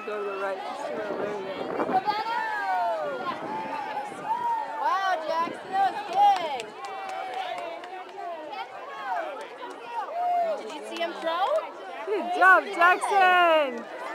go to the right. There you go. Wow, Jackson, that was good. Did you see him throw? Good job, Jackson!